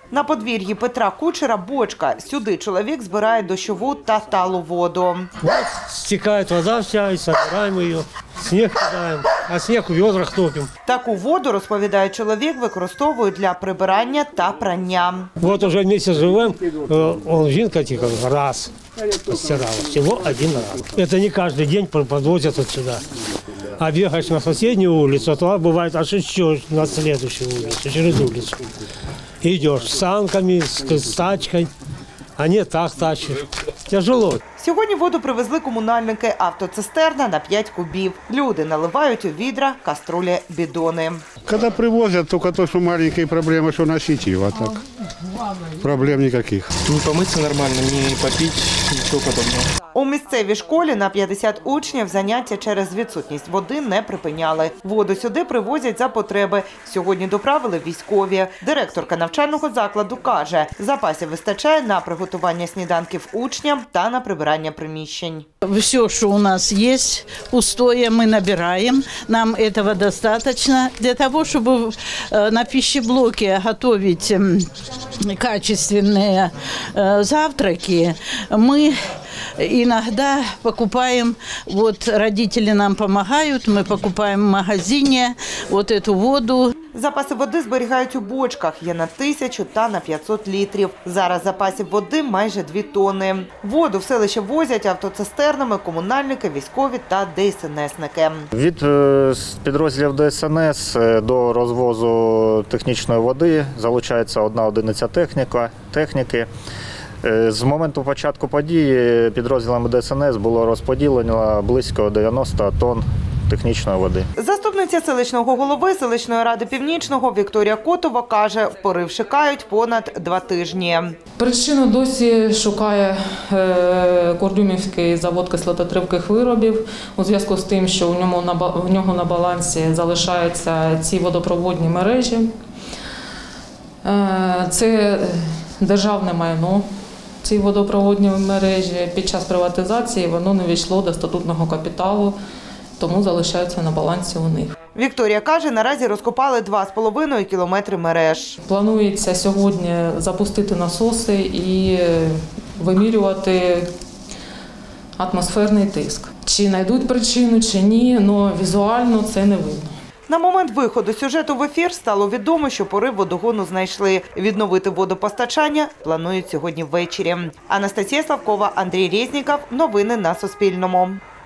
На подвір'ї Петра Кучера бочка. Сюди чоловік збирає дощову та талу воду. Стікає вода вся, і збираємо її, сніг кидаємо, а сніг у відрах топимо. Таку воду, розповідає чоловік, використовують для прибирання та прання. От уже місяць живемо, жінка тільки раз постирала, всього один раз. Це не кожен день подвозять от сюди. А бегаешь на соседнюю улицу, то бывает аж еще на следующую улицу, через улицу. Идешь с санками, с тачкой, а не так тащишь. Тяжело. Сьогодні воду привезли комунальники. Автоцистерна на 5 кубів. Люди наливають у відра, каструлі, бідони. Когда привозят, только то, что маленькие проблемы, что носить его, а так проблем никаких. Не помыться нормально, не попить, ничего подобного. У місцевій школі на 50 учнів заняття через відсутність води не припиняли. Воду сюди привозять за потреби. Сьогодні доправили військові. Директорка навчального закладу каже, запасів вистачає на приготування сніданків учням та на прибирання приміщень. Все, что у нас есть, пустое мы набираем. Нам этого достаточно для того, чтобы на пищеблоке готовить качественные завтраки. Мы иногда покупаем, вот родители нам помогают, мы покупаем в магазине вот эту воду. Запаси води зберігають у бочках. Є на 1000 та на 500 літрів. Зараз запасів води майже 2 тонни. Воду в селище возять автоцистернами комунальники, військові та ДСНСники. Від підрозділів ДСНС до розвозу технічної води залучається 1 одиниця техніки. З моменту початку події підрозділами ДСНС було розподілено близько 90 тонн технічної води. Заступниця селищного голови селищної ради Північного Вікторія Котова каже, порив шукають понад 2 тижні. Причину досі шукає Кордюмівський завод кислототривких виробів у зв'язку з тим, що у нього на балансі залишаються ці водопроводні мережі. Це державне майно. Ці водопроводні мережі під час приватизації воно не війшло до статутного капіталу, тому залишаються на балансі у них. Вікторія каже, наразі розкопали 2,5 кілометри мереж. Планується сьогодні запустити насоси і вимірювати атмосферний тиск. Чи знайдуть причину, чи ні, але візуально це не видно. На момент виходу сюжету в ефір стало відомо, що порив водогону знайшли. Відновити водопостачання планують сьогодні ввечері. Анастасія Славкова, Андрій Резніков. Новини на Суспільному.